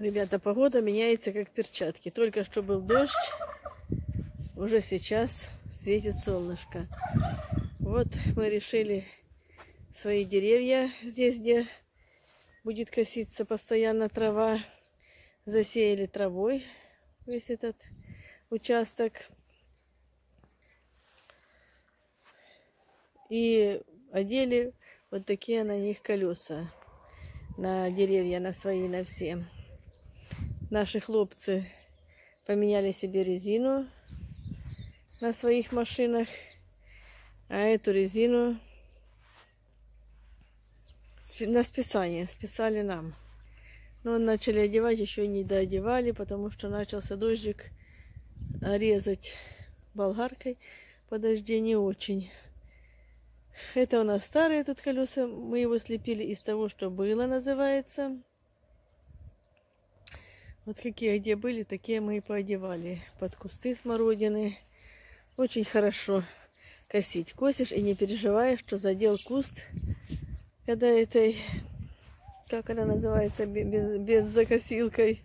Ребята, погода меняется как перчатки. Только что был дождь, уже сейчас светит солнышко. Вот мы решили свои деревья здесь, где будет коситься постоянно трава, засеяли травой весь этот участок. И одели вот такие на них колеса, на деревья, на свои, на все. Наши хлопцы поменяли себе резину на своих машинах, а эту резину на списание списали нам. Но начали одевать, еще не доодевали, потому что начался дождик, резать болгаркой по дожде не очень. Это у нас старые тут колеса, мы его слепили из того, что было, называется. Вот какие где были, такие мы и поодевали. Под кусты смородины. Очень хорошо косить. Косишь и не переживаешь, что задел куст, когда этой, как она называется, бензокосилкой.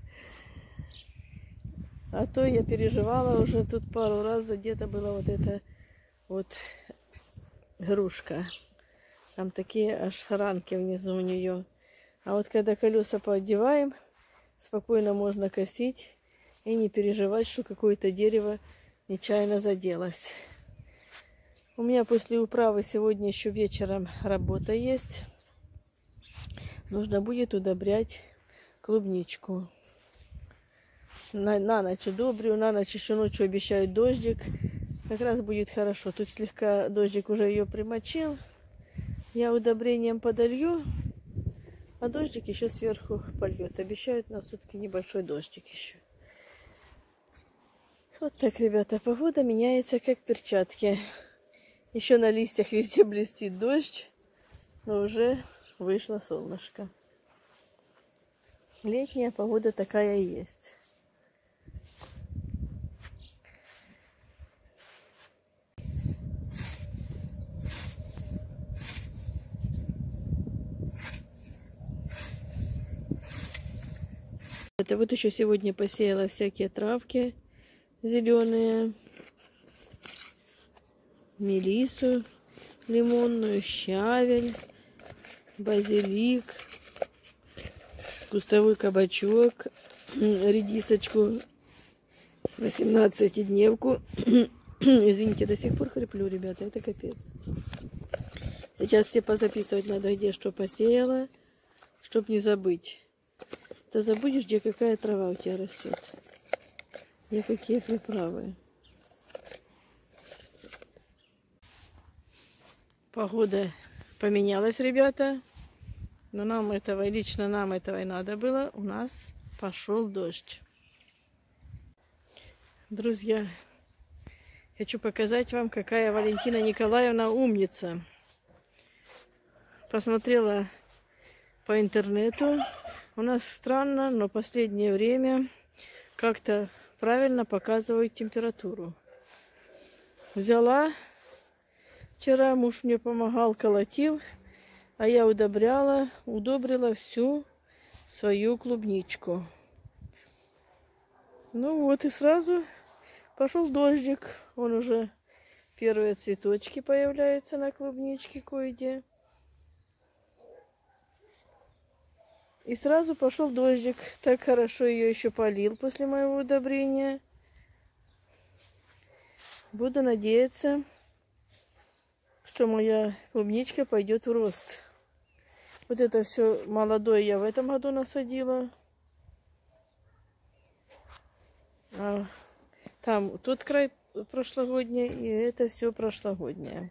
А то я переживала уже тут пару раз, задета была вот эта вот грушка. Там такие аж ранки внизу у нее. А вот когда колеса поодеваем, спокойно можно косить и не переживать, что какое-то дерево нечаянно заделось. У меня после управы сегодня еще вечером работа есть. Нужно будет удобрять клубничку. На ночь удобрю, на ночь еще ночью обещают дождик. Как раз будет хорошо. Тут слегка дождик уже ее примочил. Я удобрением подолью. А дождик еще сверху польет. Обещают на сутки небольшой дождик еще. Вот так, ребята, погода меняется как перчатки. Еще на листьях везде блестит дождь, но уже вышло солнышко. Летняя погода такая и есть. Это вот еще сегодня посеяла всякие травки зеленые, мелиссу лимонную, щавель, базилик, кустовой кабачок, редисочку, 18-дневку. Извините, до сих пор хриплю, ребята, это капец. Сейчас все позаписывать надо, где что посеяла, чтоб не забыть. Ты забудешь, где какая трава у тебя растет, где какие приправы. Погода поменялась, ребята, но нам этого, лично нам этого и надо было. У нас пошел дождь. Друзья, хочу показать вам, какая Валентина Николаевна умница. Посмотрела по интернету. У нас странно, но последнее время как-то правильно показывают температуру. Взяла, вчера муж мне помогал, колотил, а я удобрила всю свою клубничку. Ну вот и сразу пошел дождик. Он уже первые цветочки появляются на клубничке кое-где. И сразу пошел дождик. Так хорошо ее еще полил после моего удобрения. Буду надеяться, что моя клубничка пойдет в рост. Вот это все молодое я в этом году насадила. А там тот край прошлогодний, и это все прошлогоднее.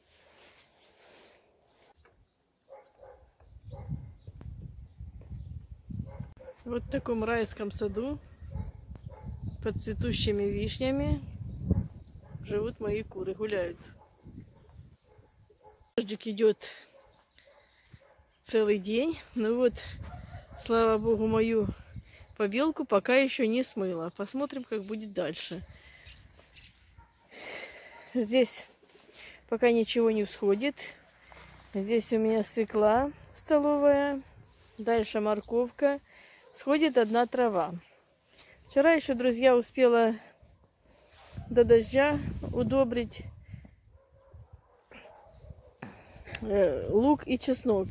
Вот в таком райском саду под цветущими вишнями живут мои куры, гуляют. Дождик идет целый день. Ну вот, слава богу, мою побелку пока еще не смыла. Посмотрим, как будет дальше. Здесь пока ничего не всходит. Здесь у меня свекла столовая. Дальше морковка. сходит одна трава. Вчера еще, друзья, успела до дождя удобрить лук и чеснок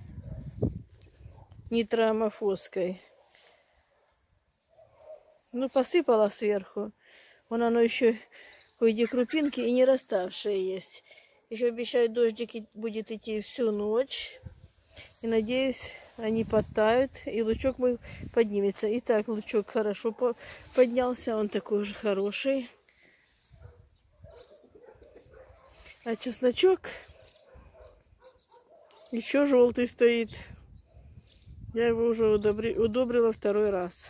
нитроамофоской. Ну, посыпала сверху. Оно еще кое-где крупинки и не расставшие есть. Еще обещают, дождик будет идти всю ночь. И надеюсь, они подтают, и лучок мой поднимется. Итак, лучок хорошо поднялся, он такой уже хороший. А чесночок еще желтый стоит. Я его уже удобрила второй раз.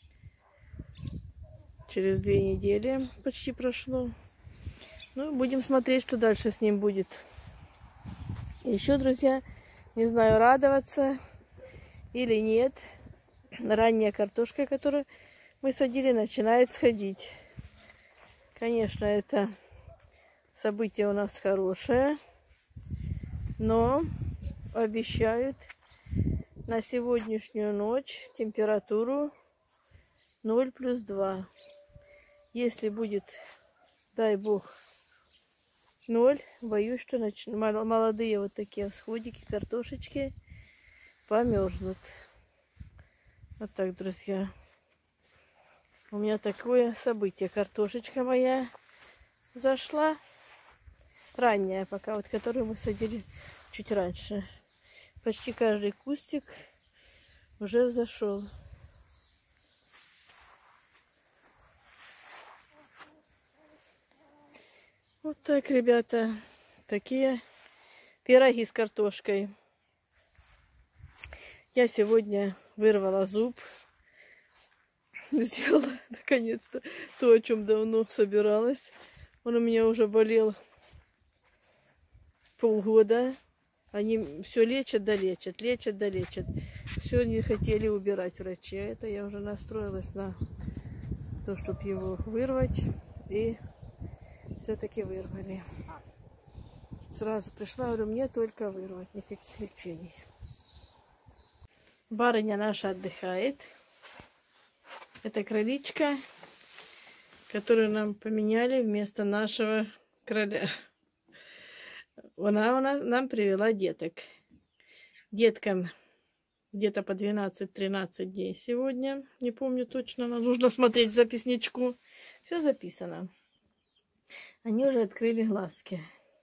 Через 2 недели почти прошло. Ну, будем смотреть, что дальше с ним будет. Еще, друзья, не знаю, радоваться или нет. Ранняя картошка, которую мы садили, начинает сходить. Конечно, это событие у нас хорошее. Но обещают на сегодняшнюю ночь температуру 0 плюс 2. Если будет, дай бог, 0, боюсь, что молодые вот такие всходики, картошечки померзнут. Вот так, друзья. У меня такое событие. Картошечка моя зашла. Ранняя пока, вот которую мы садили чуть раньше. Почти каждый кустик уже взошел. Вот так, ребята, такие пироги с картошкой. Я сегодня вырвала зуб. Сделала, наконец-то, то, о чем давно собиралась. Он у меня уже болел полгода. Они все лечат да лечат, лечат да лечат. Все не хотели убирать врачи. А это я уже настроилась на то, чтобы его вырвать. И все-таки вырвали. Сразу пришла, говорю, мне только вырвать, никаких лечений. Барыня наша отдыхает. Это кроличка, которую нам поменяли вместо нашего кроля. Она нам привела деток. Деткам где-то по 12-13 дней сегодня. Не помню точно, нам нужно смотреть в записничку. Все записано. Они уже открыли глазки.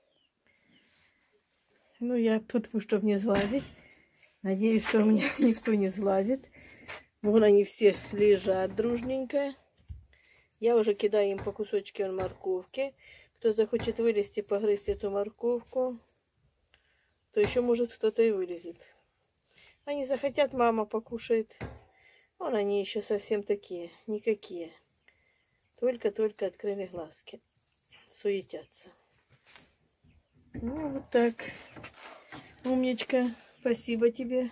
Ну, я потому, чтобы не сглазить. Надеюсь, что у меня никто не сглазит. Вон они все лежат дружненько. Я уже кидаю им по кусочке морковки. Кто захочет вылезти, погрызть эту морковку, то еще, может, кто-то и вылезет. Они захотят, мама покушает. Вон они еще совсем такие, никакие. Только-только открыли глазки. Суетятся. Ну, вот так. Умничка. Спасибо тебе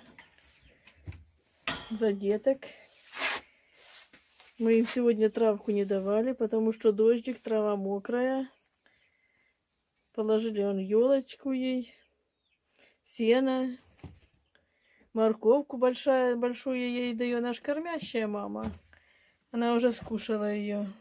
за деток. Мы им сегодня травку не давали, потому что дождик, трава мокрая. Положили он елочку ей, сено, морковку большую ей дает наша кормящая мама. Она уже скушала ее.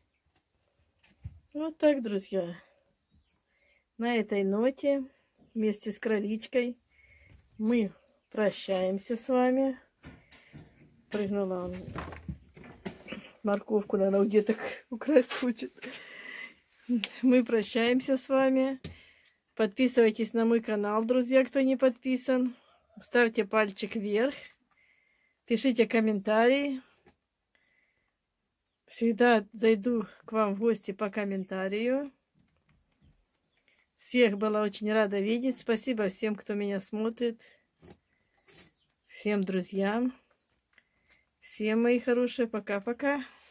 Вот так, друзья. На этой ноте вместе с кроличкой мы прощаемся с вами. Прыгнула он. Морковку, наверное, у деток украсть хочет. Мы прощаемся с вами. Подписывайтесь на мой канал, друзья, кто не подписан. Ставьте пальчик вверх. Пишите комментарии. Всегда зайду к вам в гости по комментарию. Всех была очень рада видеть. Спасибо всем, кто меня смотрит. Всем друзьям. Всем, мои хорошие. Пока-пока.